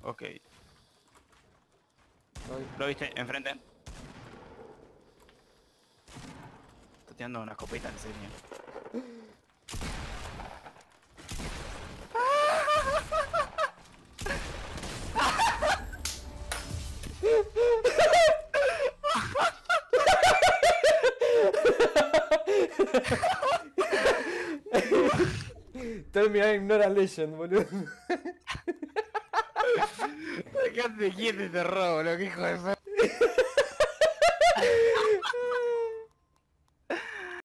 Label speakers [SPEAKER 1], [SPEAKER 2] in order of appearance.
[SPEAKER 1] Ok.
[SPEAKER 2] Ay,
[SPEAKER 1] ¿Lo viste? Enfrente. Está tirando una escopeta en serio.
[SPEAKER 2] termina Ignora Legend, boludo.
[SPEAKER 1] Dejate quieto y te robo, lo que hijo de